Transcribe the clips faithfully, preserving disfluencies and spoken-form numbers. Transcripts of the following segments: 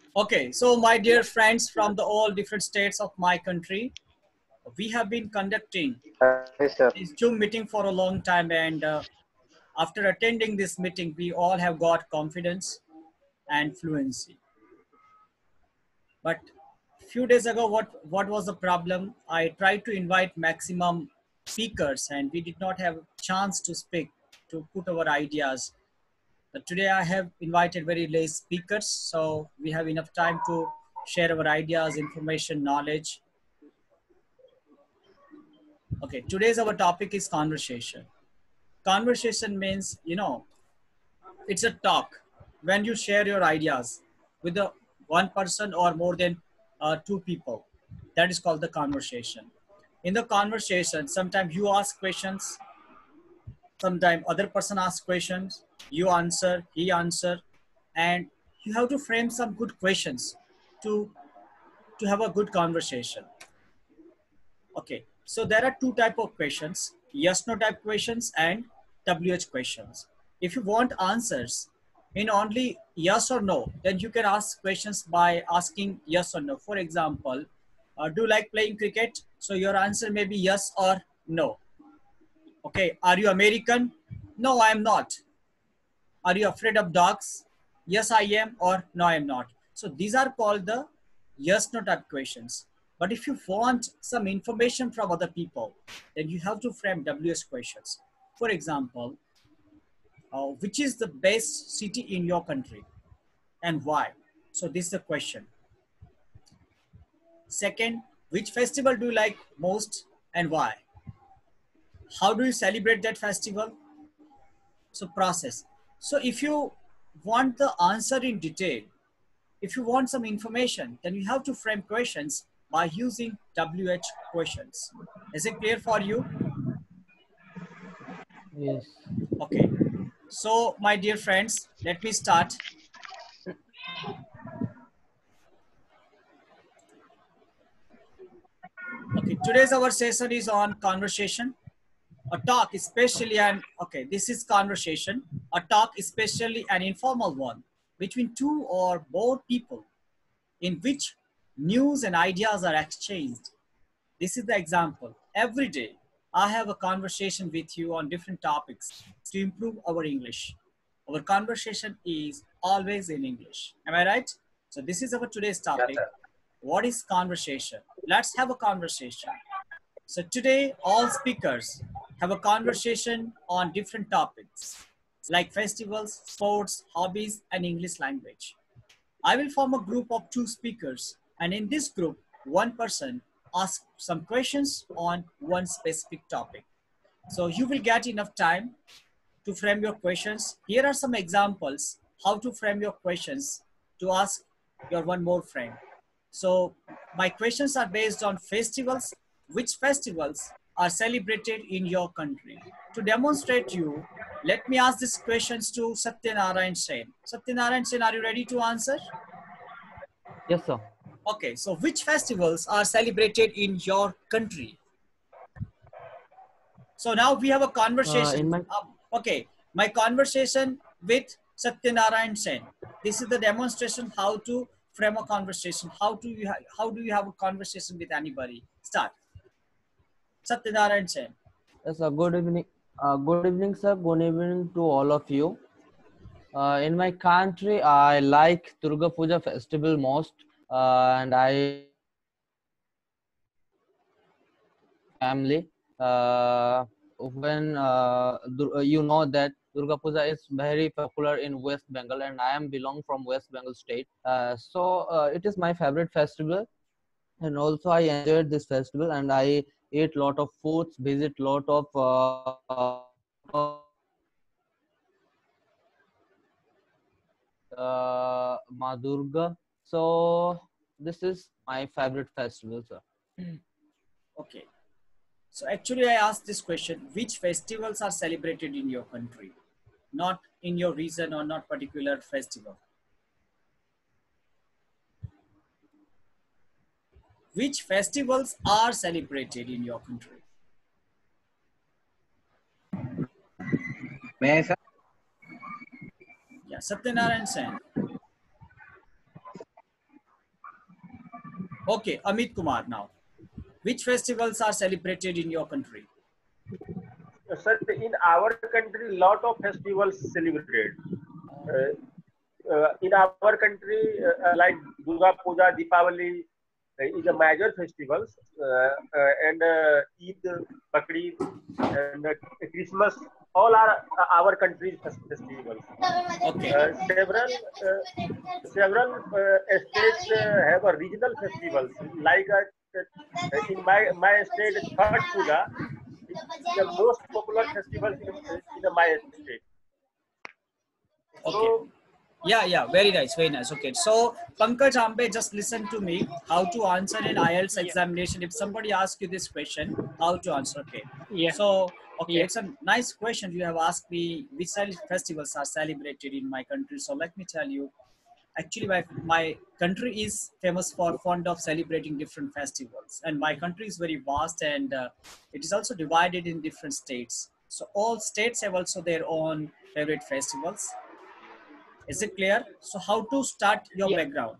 Okay, so my dear friends from the all different states of my country, we have been conducting Hi, sir. this Zoom meeting for a long time, and uh, after attending this meeting, we all have got confidence and fluency. But few days ago, what what was the problem? I tried to invite maximum speakers, and we did not have chance to speak to put our ideas. But today I have invited very less speakers, so we have enough time to share our ideas, information, knowledge. Okay, today's our topic is conversation. Conversation means, you know, it's a talk when you share your ideas with the one person or more than uh, two people. That is called the conversation. In the conversation, sometimes you ask questions, sometimes other person asks questions, you answer, he answer, and you have to frame some good questions to to have a good conversation. Okay, so there are two type of questions: yes no type questions and W H questions. If you want answers in only yes or no, then you can ask questions by asking yes or no. For example, uh, do you like playing cricket? So your answer may be yes or no. Okay, are you American? No, I am not. Are you afraid of dogs? Yes, I am, or no, I am not. So these are called the yes no type questions. But if you want some information from other people, then you have to frame W S questions. For example, uh, which is the best city in your country and why? So this is the question. Second, which festival do you like most and why? How do you celebrate that festival? So process. So if you want the answer in detail, if you want some information, then you have to frame questions by using W H questions. Is it clear for you? Yes. Okay. So, my dear friends, let me start. Okay, today's our session is on conversation. A talk, especially an okay, this is conversation. A talk, especially an informal one between two or more people, in which news and ideas are exchanged. This is the example. Every day, I have a conversation with you on different topics to improve our English. Our conversation is always in English. Am I right? So, this is our today's Yes, topic. sir. What is conversation? Let's have a conversation. So, today, all speakers have a conversation on different topics like festivals, sports, hobbies, and English language. I will form a group of two speakers, and in this group, one person asks some questions on one specific topic. So you will get enough time to frame your questions. Here are some examples how to frame your questions to ask your one more friend. So my questions are based on festivals. Which festivals are celebrated in your country? To demonstrate you, let me ask these questions to Satyanarayan Sen. Satyanarayan Sen, are you ready to answer? Yes, sir. Okay, so which festivals are celebrated in your country? So now we have a Uh, conversation. in my Um, okay, my conversation with Satyanarayan Sen. This is the demonstration how to frame a conversation. How do you ha- how do you have a conversation with anybody? Start. Satyanarayan Sen. yes, sir. Good evening. Uh, good evening, sir. Good evening to all of you. Uh, in my country, I like Durga Puja festival most, uh, and I family. Uh, when uh, Dur- uh, you know that Durga Puja is very popular in West Bengal, and I am belong from West Bengal state. Uh, so uh, it is my favorite festival, and also I enjoyed this festival, and I ate lot of foods, visit lot of uh, uh, Ma Durga. So this is my favorite festival, sir. Okay. So actually, I asked this question: which festivals are celebrated in your country, not in your region or not particular festival? Which festivals are celebrated in your country? May I, sir? Yeah, Satyanarayan Sen. Okay, Amit Kumar now. Which festivals are celebrated in your country? Sir, in our country, lot of festivals celebrated. Uh, uh, in our country, uh, like Durga Puja, Deepavali uh, is a major festivals, uh, uh, and uh, Eid, Bakrid, and uh, Christmas. All are uh, our country's festivals. Okay. Uh, several uh, several uh, states uh, have a regional festivals. Like uh, in my my state, Chhath Puja is the most popular festival in, in my state. Okay. So Yeah, yeah, very nice, very nice. Okay, so Pankaj Ambe, just listen to me. How to answer an I E L T S Yeah, examination? If somebody asks you this question, how to answer? Okay, yeah, so okay, yeah, it's a nice question. You have asked me which cel- festivals are celebrated in my country. So let me tell you. Actually, my my country is famous for fond of celebrating different festivals, and my country is very vast, and uh, it is also divided in different states. So all states have also their own favorite festivals. Is it clear? So how to start your yeah. background?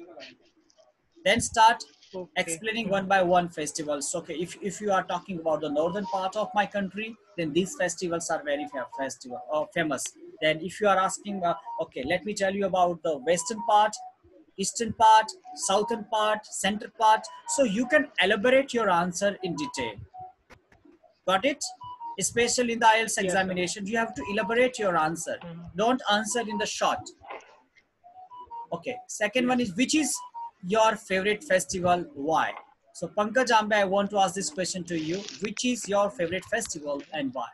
Then start Okay. explaining Mhm. one by one festivals. So, okay, if, if you are talking about the northern part of my country, then these festivals are very fa- festival uh, famous. Then if you are asking, uh, okay, let me tell you about the western part, eastern part, southern part, center part. So you can elaborate your answer in detail. Got it? Especially in the I E L T S Yes, sir. examination, you have to elaborate your answer. Mhm. Don't answer in the short. Okay. Second one Yes. is, which is your favorite festival? Why? So Pankaj Ambe, I want to ask this question to you. Which is your favorite festival and why?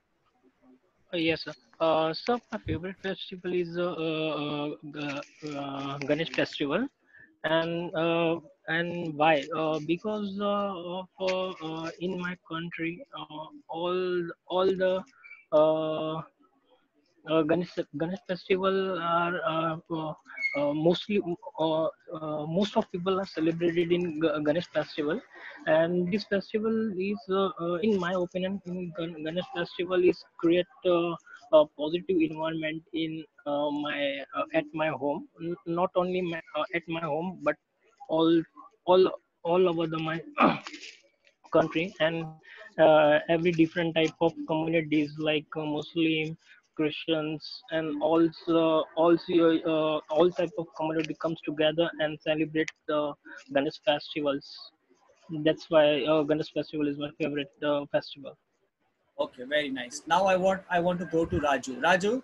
Uh, yes, sir. Uh, so my favorite festival is uh, uh, G- uh, Ganesh festival, and uh, and why? Uh, because uh, of uh, uh, in my country, uh, all all the uh, uh, Ganesh Ganesh festival are uh, uh, uh, mostly uh, uh, most of people are celebrated in G- Ganesh festival, and this festival is, uh, uh, in my opinion, in Gan- Ganesh festival is create uh, a positive environment in uh, my uh, at my home, N- not only my, uh, at my home but all all all over the my country, and uh, every different type of communities like uh, Muslim, Christians, and also also uh, all type of community comes together and celebrate the Ganesh festivals. That's why uh, Ganesh festival is my favorite uh, festival. Okay, very nice. Now I want I want to go to Raju. Raju,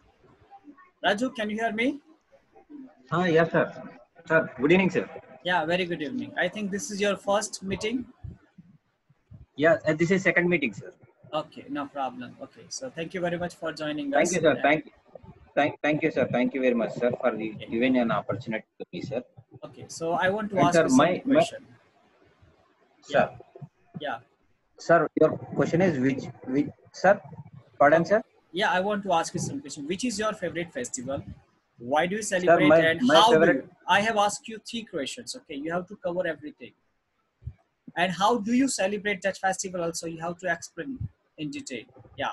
Raju, can you hear me? Ah, yes, sir. Sir, good evening, sir. Yeah, very good evening. I think this is your first meeting. Yeah, uh, this is second meeting, sir. Okay, no problem. Okay, so thank you very much for joining Thank us. you, sir. Then, Thank, thank, thank you, sir. Thank you very much, sir, for the okay, giving an opportunity to me, sir. okay. So I want to And ask sir, you some my, my question. Yeah, sir, yeah. sir, your question is which, which, sir? Pardon, Okay. sir. Yeah, I want to ask you some question. Which is your favorite festival? Why do you Sir, celebrate my, and my how do favorite, you? I have asked you three questions. Okay, you have to cover everything. And how do you celebrate that festival? Also, you have to explain in detail. Yeah,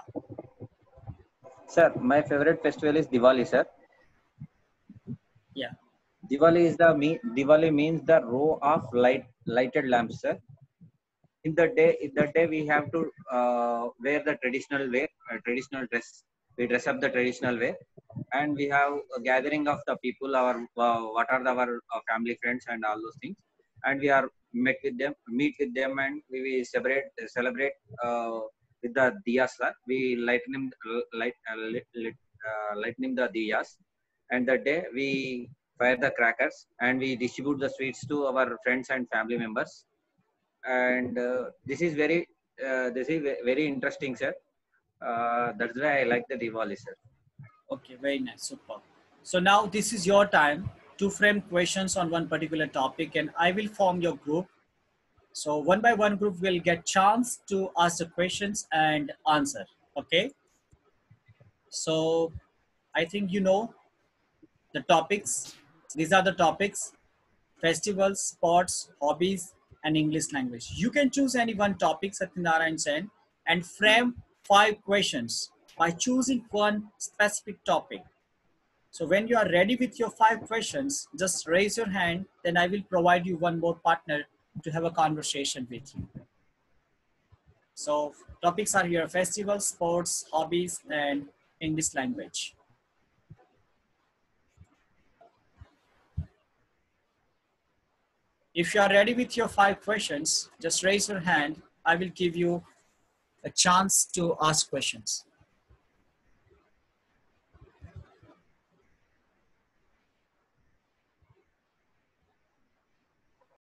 sir, my favorite festival is Diwali, sir. yeah. Diwali is the me. Diwali means the row of light lighted lamps, sir. In the day, in the day we have to uh, wear the traditional wear, uh, traditional dress. We dress up the traditional way, and we have a gathering of the people, our uh, what are the, our uh, family friends and all those things, and we are met with them, meet with them, and we will celebrate celebrate uh, with the diyas, sir. We lighten them, light uh, lit, lit, uh, lightning the diyas, and that day we fire the crackers and we distribute the sweets to our friends and family members. And uh, this is very uh, this is ve- very interesting, sir. Uh, that's why I like the Diwali, sir. Okay, very nice, super. So now this is your time to frame questions on one particular topic, and I will form your group. So one by one group will get chance to ask the questions and answer. Okay. So I think you know the topics. These are the topics: festivals, sports, hobbies, and English language. You can choose any one topic, Satyanarayan Sen, and frame five questions by choosing one specific topic. So when you are ready with your five questions, just raise your hand, then I will provide you one more partner to have a conversation with you. So topics are here: festivals, sports, hobbies, and English language. If you are ready with your five questions, just raise your hand. I will give you a chance to ask questions.